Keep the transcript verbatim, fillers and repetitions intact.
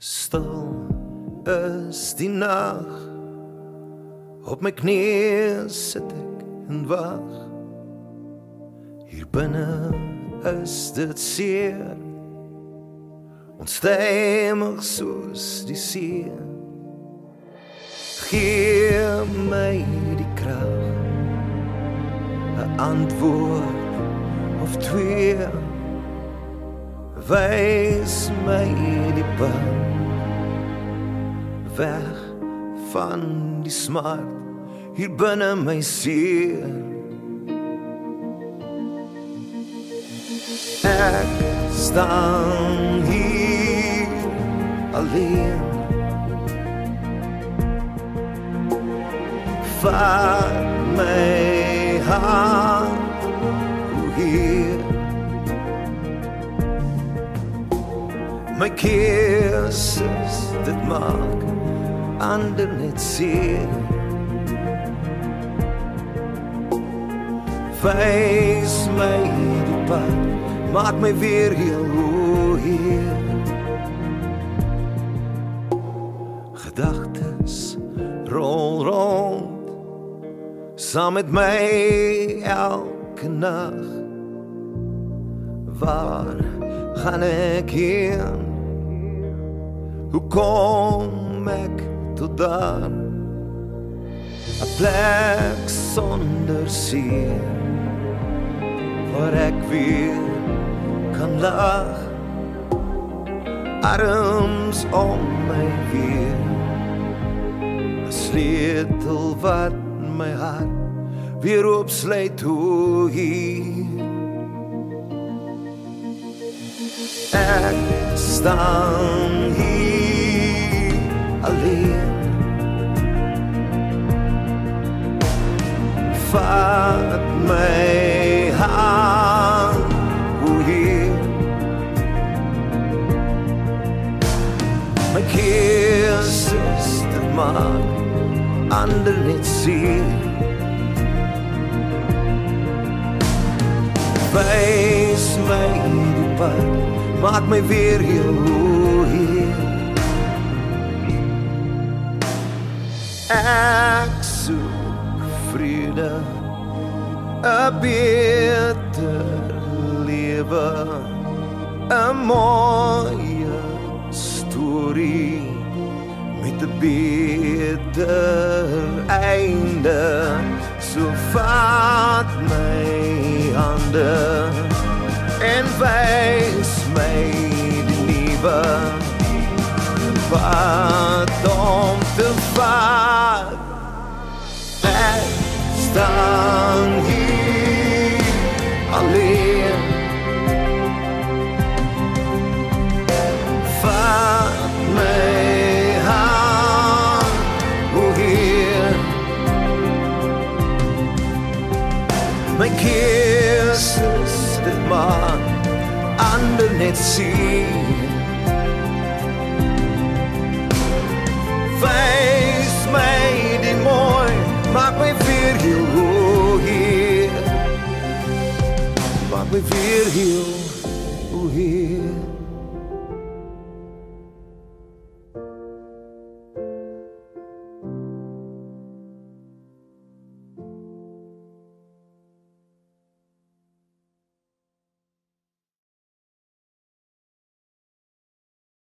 Stil is die nag, op my knieë sit ek en wag. Hier binne is dit seer, onstuimig soos die see. Gee my die krag, 'n antwoord of twee, wys my die pad weg van die smart hier binne my seer. Ek staan hier alleen, vat my hand, hoe hier my keuses dit maak ander net seer. Wys my die pad, maak my weer heel hoe hier. Gedagtes rol rond, saam met my elke nag. Waar gaan ek heen? Hoe kom ek tot daar? 'n plek sonder seer, waar ek weer kan lag. Arms om my weer, 'n sleutel wat my hart weer opsluit hoe hier. Ek staan hier alleen, vat my hand, hoe hier my keuses dit maak ander net seer. Wys my die pad, maak my weer heel hoe hier. Ek soek vrede, 'n beter lewe, 'n mooie storie met 'n beter einde. So vat my hande en wys my die nuwe pad om te vat. Ek staan hier alleen, vat my hand, hoe hier my keuses dit maak ander net sien. Wys my die mooi, maak my weer heel hoe hier, maak my weer heel hoe hier.